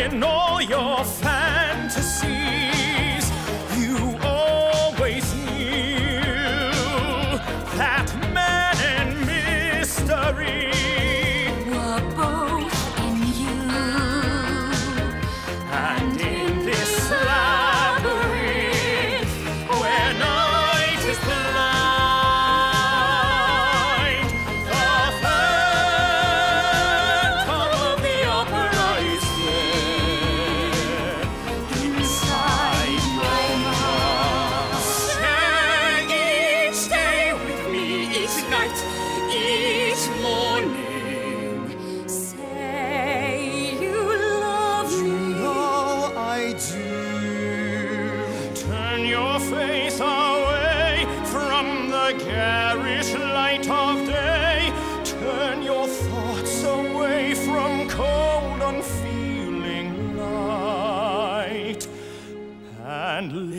in all your fantasies, you always knew that man and mystery were both in you. And in this labyrinth, where night is blind, the phantom of the opera is there inside my mind. Sing each day with me, each night, each morning. Say you love me. I do. Turn your face away from the garish light of day. Turn your thoughts away from cold, unfeeling light. And